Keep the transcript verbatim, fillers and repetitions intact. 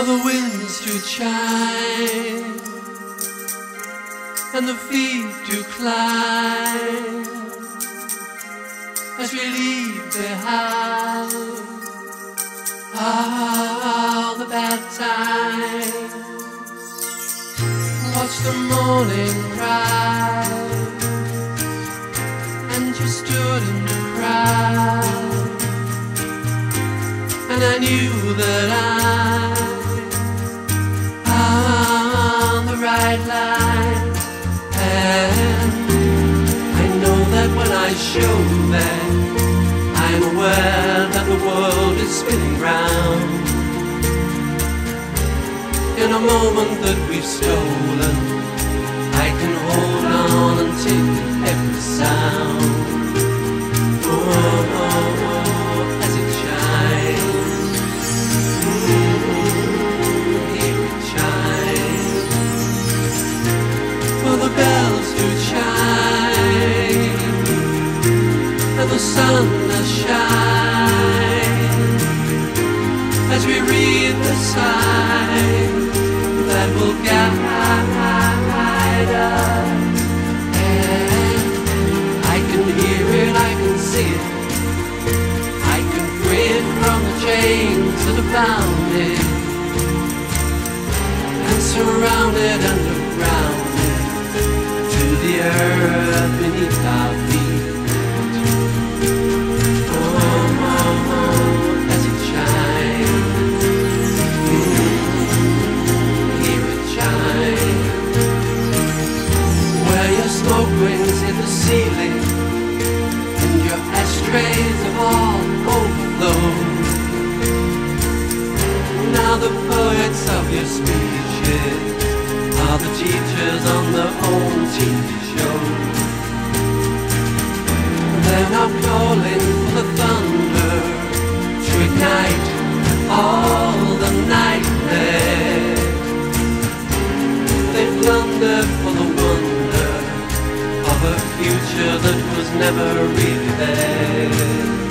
for the winds to chime and the feet to climb as we leave behind all the bad times. Watch the morning rise, and you stood in the crowd, and I knew that I'm on the right line. And I know that when I show that I'm aware that the world is spinning round. In a moment that we've stolen, I can hold on and take every sound. Oh, oh, oh, as it chimes, mm-hmm, hear it chime. For the bells do chime, and the sun does shine, as we read the sign that will guide us. And I can hear it, I can see it, I can free it from the chains that have bound it, and surround it and around it to the earth beneath our feet. Oh, oh, oh, as it shines, smoke rings in the ceiling, and your ashtrays have all overflown. Now the poets of your speeches are the teachers on their own T V show. They're now calling for the thunder to ignite all the nightmare. They plunder for the wonder of a future that was never really there.